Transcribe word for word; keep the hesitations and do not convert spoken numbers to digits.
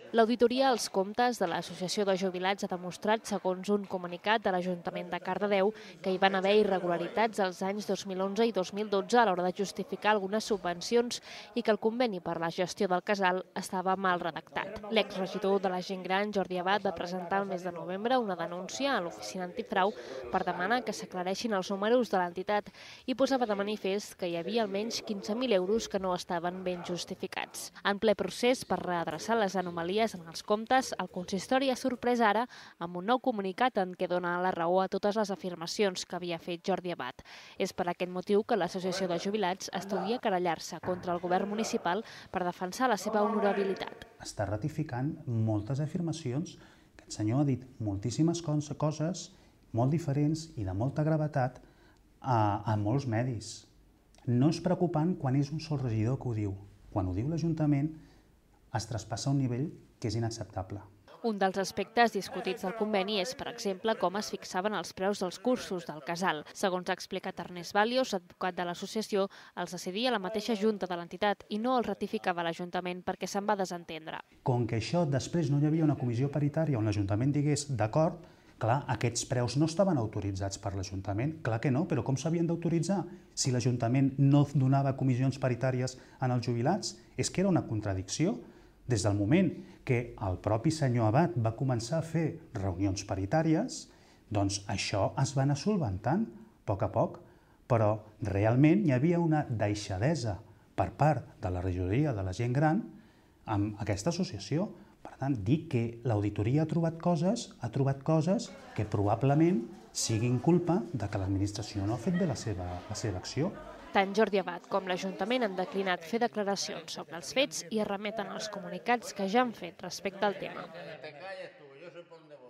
L'auditoria als comptes de l'Associació de Jubilats ha demostrat, segons un comunicat de l'Ajuntament de Cardedeu, que hi van haver irregularitats als anys dos mil onze i dos mil dotze a l'hora de justificar algunes subvencions i que el conveni per la gestió del casal estava mal redactat. L'exregidor de la gent gran, Jordi Abad, va presentar el mes de novembre una denúncia a l'oficina antifrau per demanar que s'aclareixin els números de l'entitat i posava de manifest que hi havia almenys quinze mil euros que no estaven ben justificats. En ple procés per readreçar les anomalies en els comptes, el consistori ha sorprès ara amb un nou comunicat en què dona la raó a totes les afirmacions que havia fet Jordi Abad. És per aquest motiu que l'Associació de Jubilats estudia querellar-se contra el govern municipal per defensar la seva honorabilitat. Està ratificant moltes afirmacions que el senyor ha dit moltíssimes coses molt diferents i de molta gravetat a, a molts medis. No és preocupant quan és un sol regidor que ho diu. Quan ho diu l'Ajuntament es traspassa un nivell que és inacceptable. Un dels aspectes discutits del conveni és, per exemple, com es fixaven els preus dels cursos del casal. Segons ha explicat Ernest Balios, advocat de l'associació, els decidia la mateixa junta de l'entitat i no els ratificava l'Ajuntament perquè se'n va desentendre. Com que això després no hi havia una comissió paritària on l'Ajuntament digués d'acord, clar, aquests preus no estaven autoritzats per l'Ajuntament. Clar que no, però com s'havien d'autoritzar? Si l'Ajuntament no donava comissions paritàries en els jubilats, és que era una contradicció. Des del moment que el propi senyor Abad va començar a fer reunions paritàries, doncs això es va anar solventant a poc a poc, però realment hi havia una deixadesa per part de la regidoria de la gent gran amb aquesta associació. Per tant, dir que l'auditoria ha trobat coses, ha trobat coses que probablement siguin culpa de que l'administració no ha fet bé la seva, la seva acció. Tant Jordi Abad com l'Ajuntament han declinat fer declaracions sobre els fets i es remeten als comunicats que ja han fet respecte al tema.